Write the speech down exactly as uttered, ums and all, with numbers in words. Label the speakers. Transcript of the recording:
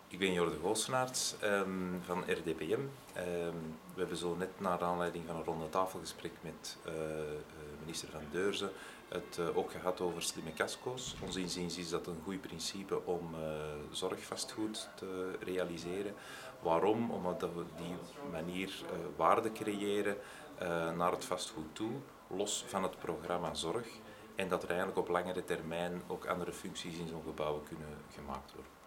Speaker 1: Ik ben Jorde Goosenaerts um, van R D P M. Um, we hebben zo net naar aanleiding van een ronde tafelgesprek met uh, minister Van Deurzen het uh, ook gehad over slimme casco's. Ons inziens is dat een goed principe om uh, zorgvastgoed te realiseren. Waarom? Omdat we op die manier uh, waarde creëren uh, naar het vastgoed toe, los van het programma zorg. En dat er eigenlijk op langere termijn ook andere functies in zo'n gebouw kunnen gemaakt worden.